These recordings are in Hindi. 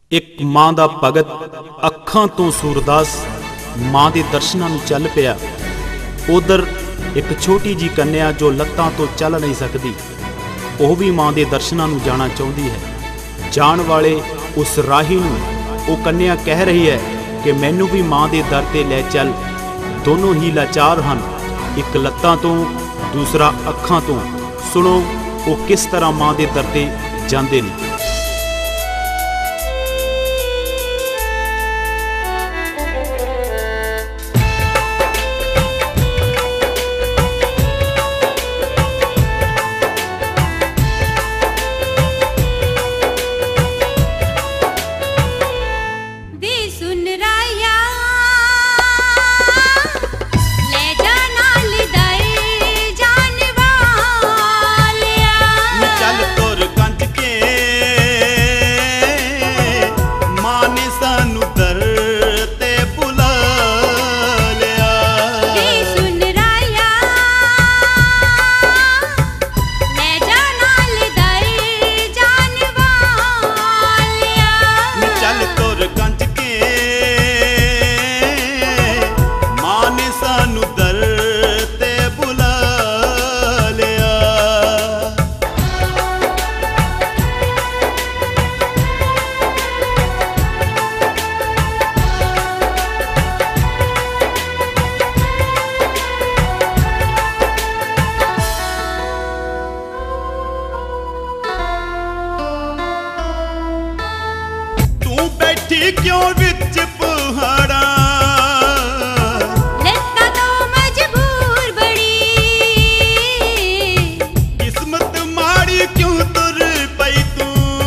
एक मां दा भगत अखां तो सूरदास मां दे दर्शनां नूं चल पिया। उधर एक छोटी जी कन्या जो लत्तां तो चल नहीं सकती, वह भी मां दे दर्शनां नूं जाना चाहती है। जाण वाले उस राही नूं वो कन्या कह रही है कि मैनू भी मां दे दर ते लै चल। दोनों ही लाचार हन, एक लत्तां तो दूसरा अखां तो। सुनो वो किस तरह मां दे दर ते जांदे ने। क्यों विच पहाड़ा लत्ता तो मजबूर बड़ी, किस्मत माड़ी क्यों तुर पई तू,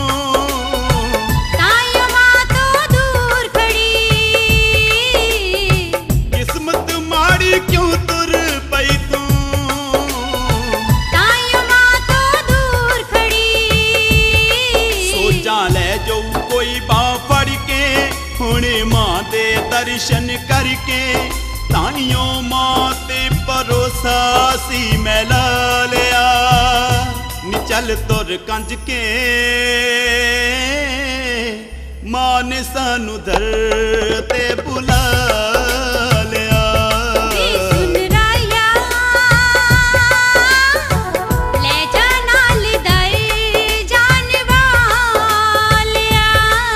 तायो मां तो दूर खड़ी। किस्मत माड़ी क्यों तुर पई तू, तायो मां तो दूर खड़ी। सोचा ले जो कोई बां फड़ के हुणे मां दे दर्शन करके, ताइयों मां ते भरोसा सी मैं ला लिया। नी चल तुर कंज के मां ने सानू दर ते बुला लिया। सुन राया ले जा नाल दर जान वालिया।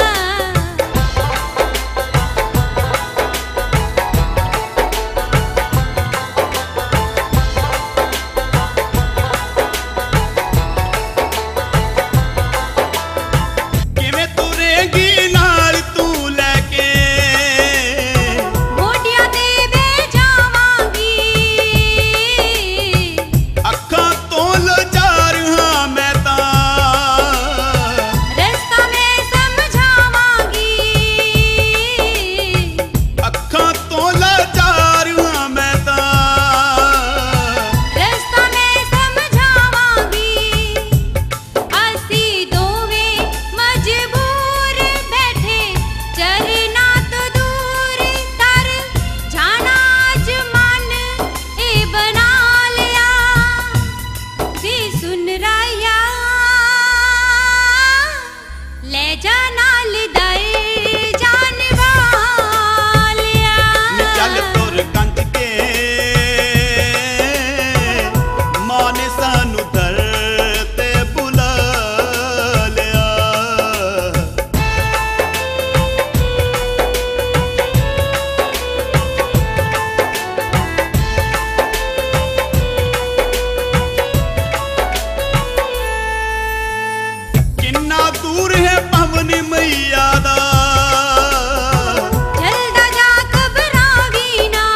दूर है पवन मैया दा जल्दा जा घबरावी ना,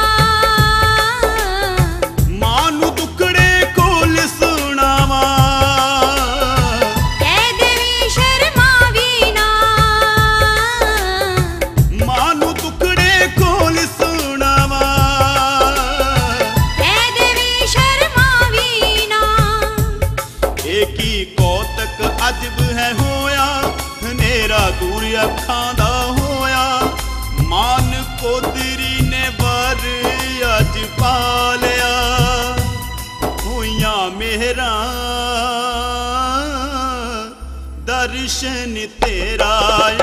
मां नू दुखड़े खोल सुनावा, कह देवी शर्मावी ना। मां नू दुखड़े खोल सुनावा, कह देवी शर्मावी ना। एक ही कौतक अजब है होया, नेरा दूर अखां दा होया। मान कोदरी ने वर अज पा लिया, होइयां मेहरां दर्शन तेरा